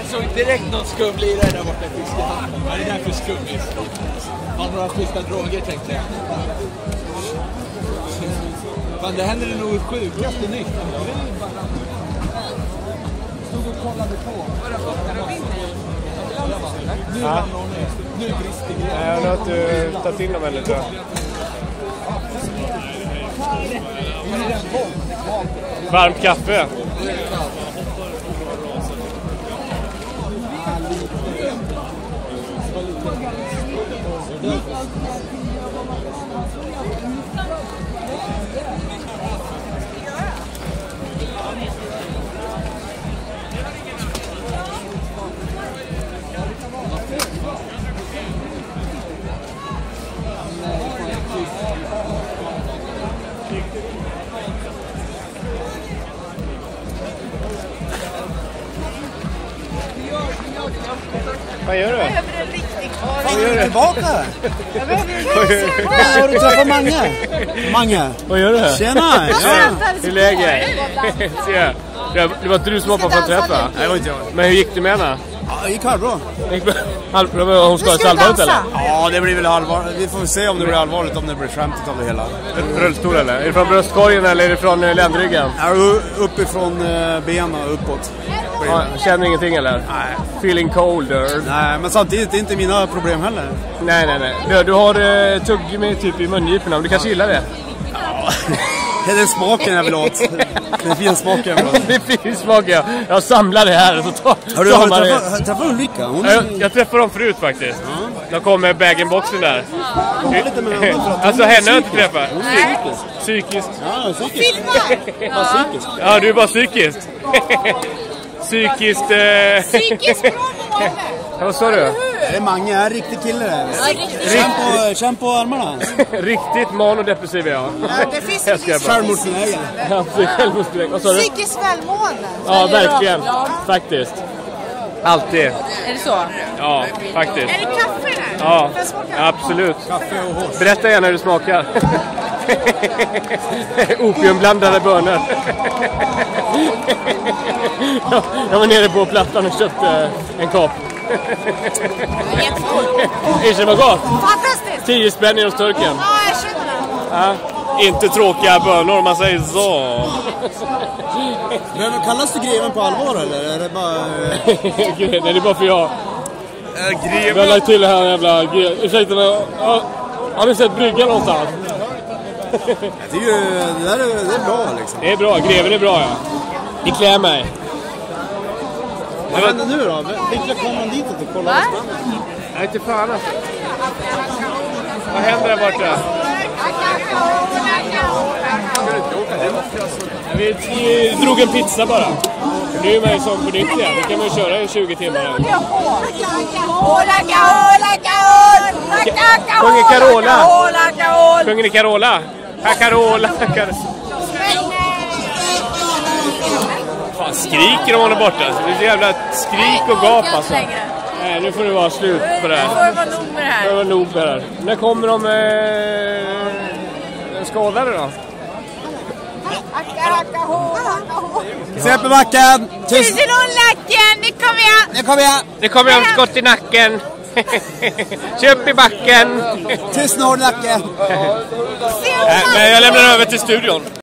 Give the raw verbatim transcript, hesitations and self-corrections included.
Jag såg direkt någon skumlirare där borta i fiskehamnen. Ja, det är därför skummis. Har några schyssta droger, tänkte jag. Fan, det händer nog sjukaste nytt. Stod och kollade på. Nu ja. hamnar hon ner. Nu brister grejen. Nej, jag har att du tar till dem lite. Varmt kaffe. Vad gör du? Jag behöver en riktig kvar. Vad gör du tillbaka? Jag behöver en Har du träffat Mange? Mange? Vad gör du här? Tjena! Ja. Hur är läget? Se, det var inte du som hoppade från träffen? Nej, det var inte jag. Men hur gick det med henne? Ja, det gick halvbra. Halvbra? Hon ska till allvarligt eller? Ja, det blir väl allvarligt. Vi får se om det blir allvarligt, om det blir skämtet av det hela. Rullstol eller? Är det från bröstkorgen eller är det från ländryggen? Ja, uppifrån benen och uppåt. Ja, känner ingenting eller? Nej. Feeling colder? Nej, men samtidigt det är inte mina problem heller. Nej, nej, nej. Du, du har uh, tuggummi typ i mungiporna, du kanske gillar det? Ja. Det är den smaken jag vill åt. Den fina smaken jag vill åt. Det är fin smak, ja. Jag samlar det här. Så ta, har du träffat, träffat Ulrika? Hon är... jag, jag träffade dem förut faktiskt. Ja. De kom med bag-in-boxen där. Alltså henne har jag inte träffat. Psykiskt. Psykiskt. Ja, psykiskt. Bara psykiskt. Ja, du är bara psykiskt. Psykiskt... Eh... Psykiskt bra. Ja, vad sa du? Det är Mange, är en riktig kille där. Känn på, känn på armarna. Riktigt manodepressiv, ja. Ja, det finns en självmordsbenägen. Ja, självmordsbenägen. Vad sa du? Psykiskt välmående. Ja, verkligen. Faktiskt. Alltid. Är det så? Ja, faktiskt. Är det kaffe där? Ja, absolut. Kaffe och hårs. Berätta gärna hur det smakar. Opiumblandade bönor. Jag var nere på plattan och köpte en kopp. Är det var gott? Fantastiskt! Tio spänn hos turken. Ja, jag känner det. Ja, inte tråkiga bönor om man säger så. Men kallas du greven på allvar eller är det bara... Nej, det är bara för jag. Äh, greven? Vi har lagt till det här jävla greven. Ursäkta, men har, har ni sett bryggan någonstans? Det är ju, det där är, det är bra liksom. Det är bra, greven är bra, ja. Det klär mig. Vad händer nu då? Vilka kommer man dit och kolla? Nej, inte fan alltså. Vad händer där borta? Vi, vi drog en pizza bara. Nu är man ju som på nytt igen. Det kan man ju köra i tjugo timmar. Sjunger Carola. Sjunger ni Carola? Ja, Carola. Fan, skriker de hon är borta. Det är så jävla skrik och gap alltså. Nej, nu får det vara slut på det här. Nu får det vara nog med det här. Det får vara nog med det här. När kommer de eh, skadade då? Släpp i backen! Tusen lacken, nu kommer jag! Nu kommer jag! Det kommer jag skott i nacken. Köp i backen. Tyst Nordlacke! Nej, men jag lämnar över till studion.